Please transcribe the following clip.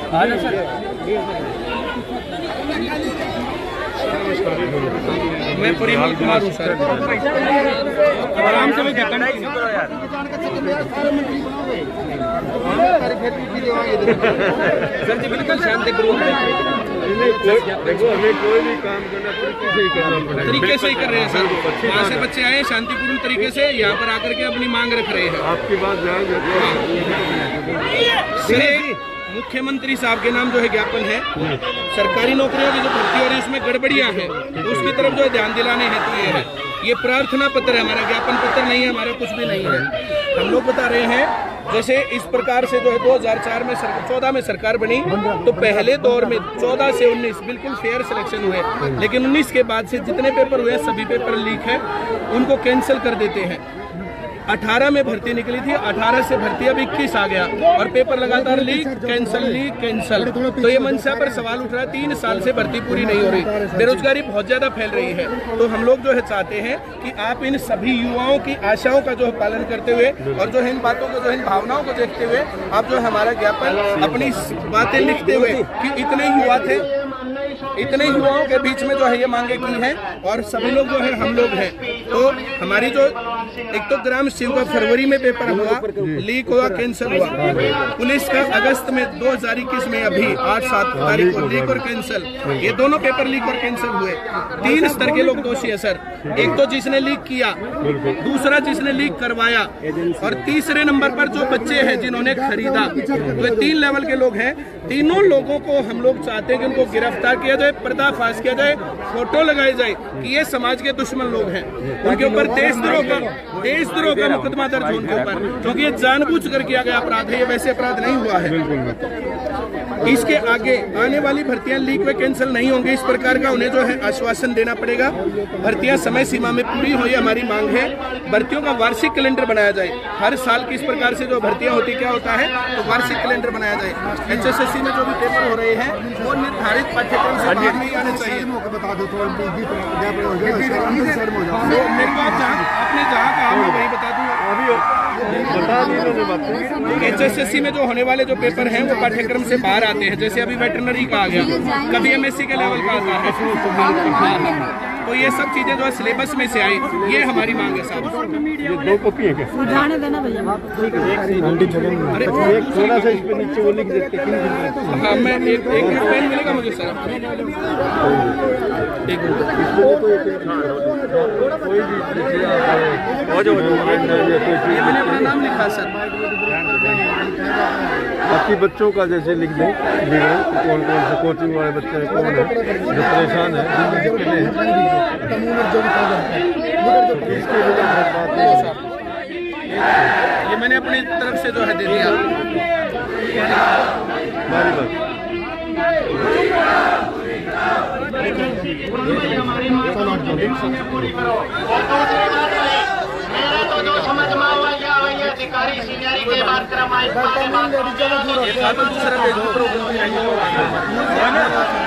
मैं परिमल कुमार हूँ सर। आराम से सर जी बिल्कुल शांति पूर्वक। देखो हमें कोई भी काम करना तरीके से ही कर रहे हैं सर। वहाँ से बच्चे आए शांतिपूर्ण तरीके से यहाँ पर आकर के अपनी मांग रख रहे हैं। आपकी बात मुख्यमंत्री साहब के नाम जो है ज्ञापन है, सरकारी नौकरियों की जो भर्ती हो रही है उसमें गड़बड़ियां हैं, उसकी तरफ जो है ध्यान दिलाने हेतु ये है। ये प्रार्थना पत्र है हमारा, ज्ञापन पत्र नहीं है हमारा, कुछ भी नहीं है। हम लोग बता रहे हैं जैसे इस प्रकार से जो है 2004 में 14 में सरकार बनी तो पहले दौर में 14 से 19 बिल्कुल फेयर सिलेक्शन हुए, लेकिन 19 के बाद से जितने पेपर हुए सभी पेपर लीक है, उनको कैंसिल कर देते हैं। 18 में भर्ती निकली थी, 18 से भर्ती अब 21 आ गया और पेपर लगातार लीक कैंसल। तो ये मंशा पर सवाल उठ रहा है, 3 साल से भर्ती पूरी नहीं हो रही, बेरोजगारी बहुत ज्यादा फैल रही है। तो हम लोग जो है चाहते हैं कि आप इन सभी युवाओं की आशाओं का जो है पालन करते हुए और जो है इन बातों को जो है इन भावनाओं को देखते हुए आप जो है हमारा ज्ञापन अपनी बातें लिखते हुए कि इतने युवा थे, इतने युवाओं के बीच में जो है ये मांगे की हैं और सभी लोग जो है हम लोग हैं। तो हमारी जो एक तो ग्राम सेवक का फरवरी में पेपर हुआ, लीक हुआ, कैंसिल हुआ। पुलिस का अगस्त में 2021 में अभी 8-7 तारीख को लीक और कैंसिल, ये दोनों पेपर लीक और कैंसिल हुए। 3 स्तर के लोग दोषी है सर। एक तो जिसने लीक किया, दूसरा जिसने लीक करवाया और तीसरे नंबर पर जो बच्चे हैं जिन्होंने खरीदा। तो 3 लेवल के लोग हैं। तीनों लोगों को हम लोग चाहते हैं कि उनको गिरफ्तार किया जाए, पर्दाफाश किया जाए, फोटो लगाई जाए कि ये समाज के दुश्मन लोग हैं। उनके ऊपर देशद्रोह का मुकदमा दर्ज हो उनके ऊपर, क्योंकि ये जानबूझकर किया गया अपराध है, ये वैसे अपराध नहीं हुआ है। इसके आगे आने वाली भर्तियां लीक व कैंसिल नहीं होंगी, इस प्रकार का उन्हें जो है आश्वासन देना पड़ेगा। भर्तियां समय सीमा में पूरी हो, ये हमारी मांग है। भर्तियों का वार्षिक कैलेंडर बनाया जाए, हर साल की इस प्रकार से जो भर्तियां होती क्या होता है तो वार्षिक कैलेंडर बनाया जाए। HSSC में जो भी पेपर हो रहे हैं वो निर्धारित पाठ्यक्रम से बाहर नहीं आने चाहिए। मेरी बात आपने जहाँ कहा मैं वही बता दूँ। HSSC में जो होने वाले जो पेपर हैं वो पाठ्यक्रम से बाहर आते हैं, जैसे अभी वेटरनरी का आ गया, कभी MSc के लेवल का आता है। तो ये सब चीजें जो है सिलेबस में से आई, ये हमारी मांग है साहब। ये 2 कॉपी है क्या? जाने देना भैया। अरे थोड़ा सा इस पे नीचे वो लिख देते हैं। हाँ मैं एक पेन मिलेगा मुझे सर। ये मैंने अपना नाम लिखा सर। बाकी बच्चों का जैसे लिख दें कौन कौन से कोचिंग वाले बच्चे हैं, कौन है जो परेशान है, ये मैंने अपनी तरफ से जो है दे दिया। अधिकारी सीनियरी के बाद क्रम